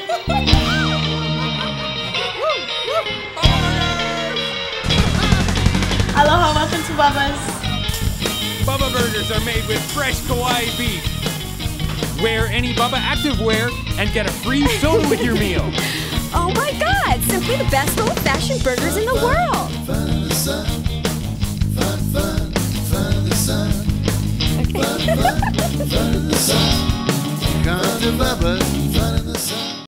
Aloha, welcome to Bubba's. Bubba Burgers are made with fresh Kauai beef. Wear any Bubba activewear and get a free soda with your meal. Oh my God! Simply the best old-fashioned burgers in the world. Fun the sun. Fun the sun. Okay. Fun the sun. Come to Bubba's. Fun in the sun.